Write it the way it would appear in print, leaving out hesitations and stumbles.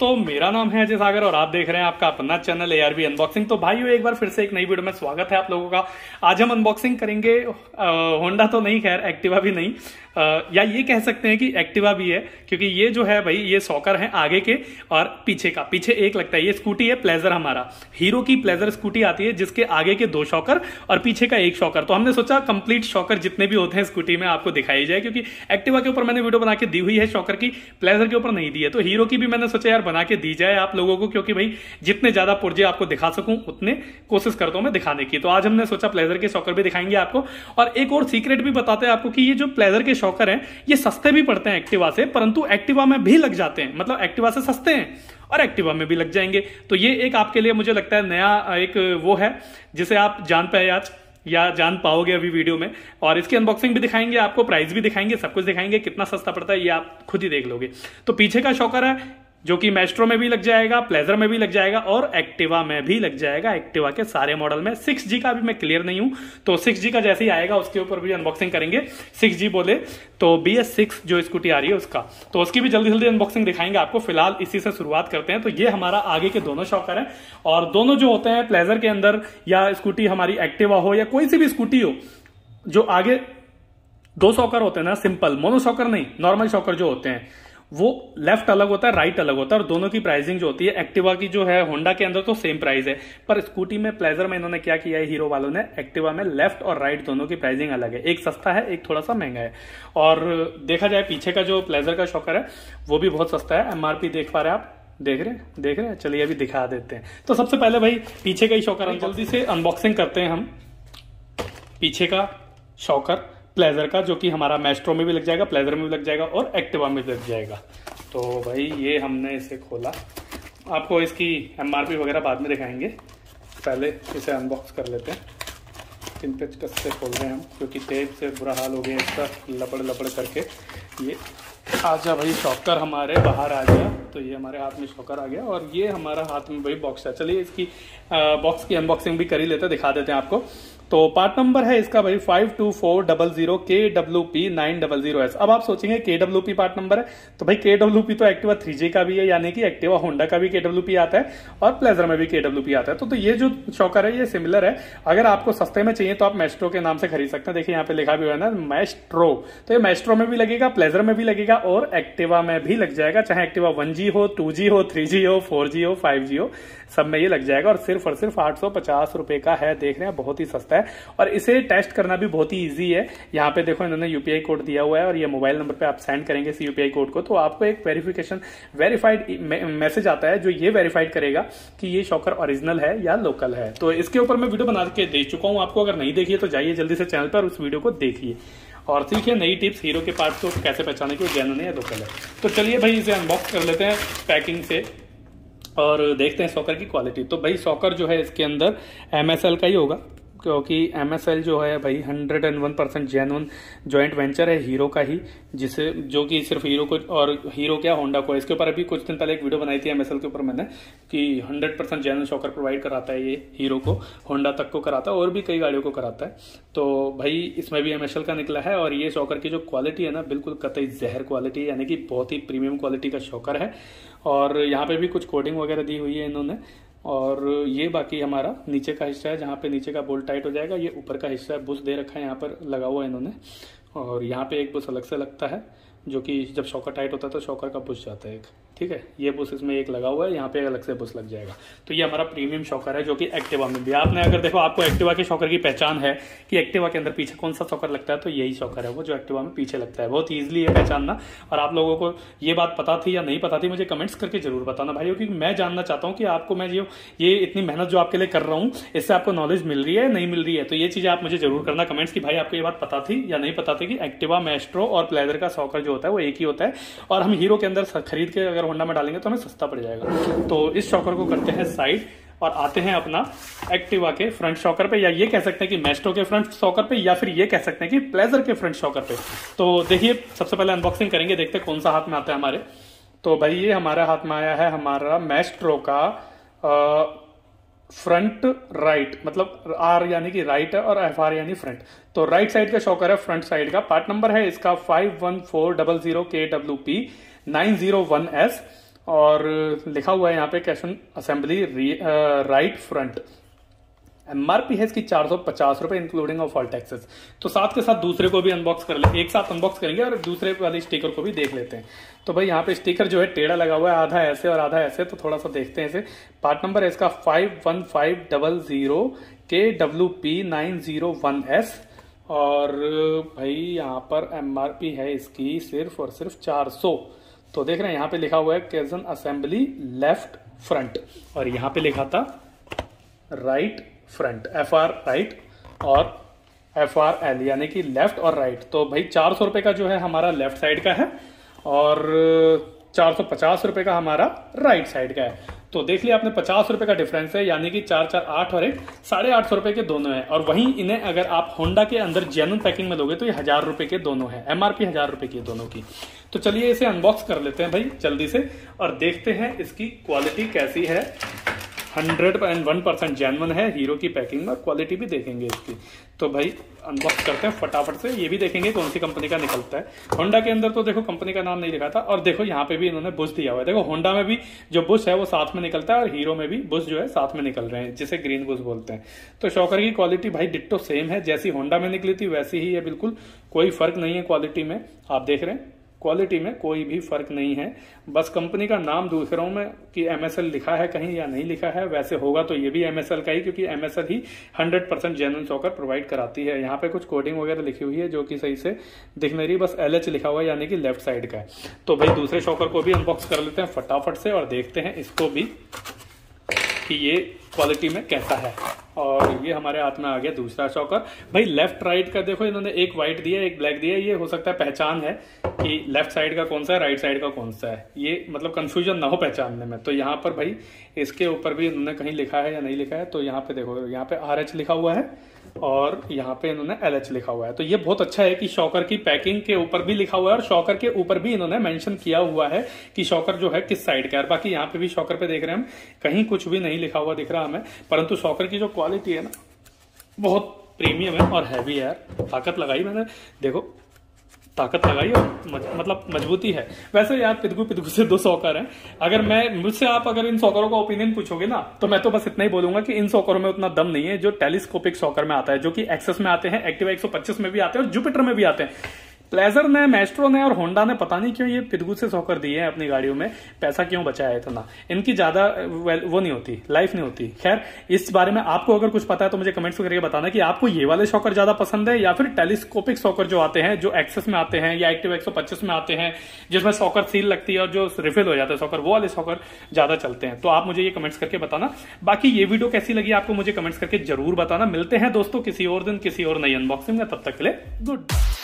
दोस्तों, मेरा नाम है अजय सागर और आप देख रहे हैं आपका अपना चैनल ARB अनबॉक्सिंग। तो भाइयों, एक बार फिर से एक नई वीडियो में स्वागत है आप लोगों का। आज हम अनबॉक्सिंग करेंगे होंडा तो नहीं, खैर एक्टिवा भी नहीं, या ये कह सकते हैं कि एक्टिवा भी है, क्योंकि ये जो है भाई ये शॉकर है आगे के और पीछे का। पीछे एक लगता है, ये स्कूटी है प्लेजर, हमारा हीरो की प्लेजर स्कूटी आती है जिसके आगे के 2 शॉकर और पीछे का 1 शॉकर। तो हमने सोचा कंप्लीट शॉकर जितने भी होते हैं स्कूटी में आपको दिखाई जाए, क्योंकि एक्टिवा के ऊपर मैंने वीडियो बना के दी हुई है शॉकर की, प्लेजर के ऊपर नहीं दी है। तो हीरो की भी मैंने सोचा यार बना के दी जाए आप लोगों को, क्योंकि भाई जितने ज्यादा पुर्जे आपको दिखा सकूं उतने कोशिश करता हूं मैं दिखाने की। तो आज हमने सोचा प्लेजर के शॉकर भी दिखाएंगे आपको, और एक और सीक्रेट भी बताते हैं आपको कि ये जो प्लेजर के शॉकर हैं ये सस्ते भी पड़ते हैं एक्टिवा से, परंतु एक्टिवा में भी लग जाते हैं, मतलब एक्टिवा से सस्ते हैं और एक्टिवा में भी लग जाएंगे। तो ये एक आपके लिए मुझे लगता है नया एक वो है जिसे आप जान पाए आज या जान पाओगे अभी वीडियो में। और इसकी अनबॉक्सिंग भी दिखाएंगे आपको, प्राइस भी दिखाएंगे, सब कुछ दिखाएंगे, कितना सस्ता पड़ता है ये आप खुद ही देख लोगे। तो पीछे का शॉकर है जो कि मैस्ट्रो में भी लग जाएगा, प्लेजर में भी लग जाएगा और एक्टिवा में भी लग जाएगा। एक्टिवा के सारे मॉडल में 6G का भी मैं क्लियर नहीं हूं, तो 6G का जैसे ही आएगा उसके ऊपर भी अनबॉक्सिंग करेंगे। 6G बोले तो BS6 जो स्कूटी आ रही है उसका, तो उसकी भी जल्दी जल्दी अनबॉक्सिंग दिखाएंगे आपको। फिलहाल इसी से शुरुआत करते हैं। तो ये हमारा आगे के दोनों शॉकर है, और दोनों जो होते हैं प्लेजर के अंदर या स्कूटी हमारी एक्टिवा हो या कोई सी भी स्कूटी हो, जो आगे 2 शॉकर होते हैं ना, सिंपल मोनो शॉकर नहीं, नॉर्मल शॉकर जो होते हैं, वो लेफ्ट अलग होता है, राइट अलग होता है, और दोनों की प्राइसिंग जो होती है एक्टिवा की जो है होंडा के अंदर तो सेम प्राइस है, पर स्कूटी में प्लेजर में इन्होंने क्या किया है हीरो वालों ने, एक्टिवा में लेफ्ट और राइट दोनों की प्राइसिंग अलग है। एक सस्ता है, एक थोड़ा सा महंगा है। और देखा जाए पीछे का जो प्लेजर का शॉकर है वो भी बहुत सस्ता है। MRP देख पा रहे हैं आप, देख रहे हैं, चलिए अभी दिखा देते हैं। तो सबसे पहले भाई पीछे का ही शॉकर जल्दी से अनबॉक्सिंग करते हैं हम। पीछे का शॉकर प्लेजर का, जो कि हमारा मैस्ट्रो में भी लग जाएगा, प्लेजर में भी लग जाएगा और एक्टिवा में भी लग जाएगा। तो भाई ये हमने इसे खोला, आपको इसकी MRP वगैरह बाद में दिखाएंगे, पहले इसे अनबॉक्स कर लेते हैं। पिन पेचकस से खोल रहे हैं हम, क्योंकि टेप से बुरा हाल हो गया इसका, लपड़ करके। ये आजा भाई शॉकर हमारे बाहर आ गया, तो ये हमारे हाथ में शॉकर आ गया और ये हमारा हाथ में भाई बॉक्स है। चलिए इसकी बॉक्स की अनबॉक्सिंग भी कर ही लेते हैं, दिखा देते हैं आपको। तो पार्ट नंबर है इसका भाई 52400 KWP900S। अब आप सोचेंगे KWP पार्ट नंबर है, तो भाई KWP तो एक्टिवा 3J का भी है, यानी कि एक्टिवा होंडा का भी KWP आता है और प्लेजर में भी KWP आता है। तो ये जो शॉकर है ये सिमिलर है। अगर आपको सस्ते में चाहिए तो आप मैस्ट्रो के नाम से खरीद सकते हैं। देखिए यहाँ पे लिखा भी हुआ है ना मैस्ट्रो, तो ये मैस्ट्रो में भी लगेगा, प्लेजर में भी लगेगा और एक्टिवा में भी लग जाएगा, चाहे एक्टिवा 1G हो, 2G हो, 3G हो, 4G हो, 5G हो, सब में ये लग जाएगा। और सिर्फ 850 रुपए का है, देख रहे हैं, बहुत ही सस्ता है। और इसे टेस्ट करना भी बहुत ही इजी है। यहाँ पे देखो इन्होंने UPI कोड दिया हुआ है और ये मोबाइल नंबर पे आप सेंड करेंगे इस UPI कोड को, तो आपको एक वेरीफाइड मैसेज आता है जो ये वेरीफाइड करेगा कि ये शॉकर ओरिजिनल है या लोकल है। तो इसके ऊपर मैं वीडियो बना के दे चुका हूँ आपको, अगर नहीं देखिए तो जाइए जल्दी से चैनल पर उस वीडियो को देखिए और सीखिए नई टिप्स हीरो के पार्ट्स को कैसे पहचाने कि जेन्युइन है या लोकल है। तो चलिए भाई इसे अनबॉक्स कर लेते हैं पैकिंग से और देखते हैं शॉकर की क्वालिटी। तो भाई शॉकर जो है इसके अंदर MSL का ही होगा, क्योंकि MSL जो है भाई 101% जेन्युइन जॉइंट वेंचर है हीरो का ही, जिसे जो कि सिर्फ हीरो को और हीरो क्या होंडा को। इसके ऊपर अभी कुछ दिन पहले एक वीडियो बनाई थी MSL के ऊपर मैंने, कि 100% जेन्युइन शॉकर प्रोवाइड कराता है ये हीरो को, होंडा तक को कराता है और भी कई गाड़ियों को कराता है। तो भाई इसमें भी MSL का निकला है। और ये शॉकर की जो क्वालिटी है ना, बिल्कुल कतई जहर क्वालिटी है, यानी कि बहुत ही प्रीमियम क्वालिटी का शॉकर है। और यहाँ पे भी कुछ कोडिंग वगैरह दी हुई है इन्होंने। और ये बाकी हमारा नीचे का हिस्सा है, जहाँ पे नीचे का बोल्ट टाइट हो जाएगा। ये ऊपर का हिस्सा बुश दे रखा है, यहाँ पर लगा हुआ है इन्होंने। और यहाँ पे एक बुश अलग से लगता है, जो कि जब शॉकर टाइट होता है तो शॉकर का बुश जाता है एक, ठीक है। ये बुश इसमें एक लगा हुआ है, यहाँ पे अलग से बुश लग जाएगा। तो ये हमारा प्रीमियम शॉकर है, जो कि एक्टिवा में भी आपने अगर देखो, आपको एक्टिवा के शॉकर की पहचान है कि एक्टिवा के अंदर पीछे कौन सा शॉकर लगता है, तो यही शॉकर है वो जो एक्टिवा में पीछे लगता है। बहुत ईजिली है पहचानना। और आप लोगों को ये बात पता थी या नहीं पता थी, मुझे कमेंट्स करके जरूर बताना भाइयों, क्योंकि मैं जानना चाहता हूँ कि आपको मैं ये इतनी मेहनत जो आपके लिए कर रहा हूँ, इससे आपको नॉलेज मिल रही है नहीं मिल रही है। तो ये चीजें आप मुझे जरूर करना कमेंट्स की भाई आपको ये बात पता थी या नहीं पता थी कि एक्टिवा, मैस्ट्रो और प्लेजर का शॉकर जो होता है वो एक ही होता है, और हम हीरो के अंदर खरीद के अगर होंडा में डालेंगे तो हमें सस्ता पड़ जाएगा। तो इस शॉकर को करते हैं साइड और आते हैं अपना एक्टिवा के फ्रंट शॉकर पे, या ये कह सकते हैं कि मैस्ट्रो के फ्रंट शॉकर पे, या फिर ये कह सकते हैं कि प्लेजर के फ्रंट शॉकर पे। तो देखिए सबसे पहले अनबॉक्सिंग करेंगे, देखते हैं कौन सा हाथ में आता है हमारे। तो भाई ये हमारे हाथ में आया है हमारा मैस्ट्रो का फ्रंट राइट, मतलब R यानी कि राइट है और FR यानी फ्रंट। तो राइट साइड का शॉकर है, फ्रंट साइड का। पार्ट नंबर है इसका 51400 KWP901S। और लिखा हुआ है यहाँ पे cash on assembly right front. MRP है इसकी 450 रुपए इंक्लूडिंग ऑफ ऑल टैक्सेस। तो साथ के साथ दूसरे को भी अनबॉक्स कर ले, एक साथ अनबॉक्स करेंगे और दूसरे वाली स्टिकर को भी देख लेते हैं। तो भाई यहाँ पे स्टिकर जो है टेढ़ा लगा हुआ है, आधा ऐसे और आधा ऐसे, तो थोड़ा सा देखते हैं इसे। पार्ट नंबर है इसका 51500 KWP901S और भाई यहाँ पर एमआरपी है इसकी सिर्फ और सिर्फ 400। तो देख रहे हैं यहाँ पे लिखा हुआ है cash on assembly left front और यहाँ पे लिखा था राइट फ्रंट, FR राइट और FRL यानी कि लेफ्ट और राइट। तो भाई 400 रुपए का जो है हमारा लेफ्ट साइड का है और 450 रुपए का हमारा राइट साइड का है। तो देख लिया आपने 50 रुपए का डिफरेंस है, यानी कि 4 4 8 और 1 850 रुपए के दोनों है। और वहीं इन्हें अगर आप होंडा के अंदर जेन्युइन पैकिंग में लोगे तो ये 1000 रुपए के दोनों है, MRP 1000 रुपए की दोनों की। तो चलिए इसे अनबॉक्स कर लेते हैं भाई जल्दी से और देखते हैं इसकी क्वालिटी कैसी है। 101% जेन्युइन है, हीरो की पैकिंग में, क्वालिटी भी देखेंगे इसकी। तो भाई अनबॉक्स करते हैं फटाफट से, ये भी देखेंगे कौन सी कंपनी का निकलता है। होंडा के अंदर तो देखो कंपनी का नाम नहीं लिखा था और देखो यहाँ पे भी इन्होंने बुश दिया हुआ है। देखो होंडा में भी जो बुश है वो साथ में निकलता है और हीरो में भी बुश जो है साथ में निकल रहे हैं, जिसे ग्रीन बुश बोलते हैं। तो शॉकर की क्वालिटी भाई डिट्टो सेम है, जैसी होंडा में निकली थी वैसी ही है, बिल्कुल कोई फर्क नहीं है क्वालिटी में। आप देख रहे हैं क्वालिटी में कोई भी फर्क नहीं है, बस कंपनी का नाम दूसरों में कि MSL लिखा है कहीं या नहीं लिखा है, वैसे होगा तो ये भी MSL का ही, क्योंकि MSL ही 100% जेन्युइन शॉकर प्रोवाइड कराती है। यहाँ पे कुछ कोडिंग वगैरह लिखी हुई है जो कि सही से दिख नहीं रही, बस LH लिखा हुआ है यानी कि लेफ्ट साइड का है। तो भाई दूसरे शॉकर को भी अनबॉक्स कर लेते हैं फटाफट से और देखते हैं इसको भी कि ये क्वालिटी में कैसा है। और ये हमारे हाथ में आ गया दूसरा शॉकर। भाई लेफ्ट राइट का देखो, इन्होंने एक व्हाइट दिया एक ब्लैक दिया, ये हो सकता है पहचान है कि लेफ्ट साइड का कौन सा है राइट साइड का कौन सा है, ये मतलब कंफ्यूजन ना हो पहचानने में। तो यहाँ पर भाई इसके ऊपर भी इन्होंने कहीं लिखा है या नहीं लिखा है, तो यहाँ पे देखो यहाँ पे RH लिखा हुआ है और यहाँ पे इन्होंने LH लिखा हुआ है। तो ये बहुत अच्छा है कि शॉकर की पैकिंग के ऊपर भी लिखा हुआ है और शॉकर के ऊपर भी इन्होंने मेंशन किया हुआ है कि शॉकर जो है किस साइड का है। बाकी यहाँ पे भी शॉकर पे देख रहे हैं हम, कहीं कुछ भी नहीं लिखा हुआ दिख रहा हमें, परंतु शॉकर की जो क्वालिटी है ना बहुत प्रीमियम है और हैवी है यार। ताकत लगाई मैंने, देखो ताकत लगाई और मतलब मजबूती है। वैसे यार पिदगू से 2 शॉकर हैं। अगर मुझसे आप अगर इन शॉकरों का ओपिनियन पूछोगे ना तो मैं तो बस इतना ही बोलूंगा कि इन शॉकरों में उतना दम नहीं है जो टेलीस्कोपिक शॉकर में आता है, जो कि एक्सेस में आते हैं, एक्टिवा 125 में भी आते हैं और जुपिटर में भी आते हैं। प्लेजर ने, मेस्ट्रो ने और होंडा ने पता नहीं क्यों ये पिदगू से शॉकर दिए हैं अपनी गाड़ियों में, पैसा क्यों बचाया इतना। इनकी ज्यादा वो नहीं होती, लाइफ नहीं होती। खैर इस बारे में आपको अगर कुछ पता है तो मुझे कमेंट्स करके बताना कि आपको ये वाले शॉकर ज्यादा पसंद है या फिर टेलीस्कोपिक शॉकर जो आते हैं, जो एक्सेस में आते हैं या एक्टिवा 125 में आते हैं, जिसमें शॉकर सील लगती है और जो रिफिल हो जाता है शॉकर, वो वाले शॉकर ज्यादा चलते हैं। तो आप मुझे ये कमेंट्स करके बताना। बाकी ये वीडियो कैसी लगी आपको मुझे कमेंट्स करके जरूर बताना। मिलते हैं दोस्तों किसी और दिन किसी और नई अनबॉक्सिंग में, तब तक के लिए गुड बाय।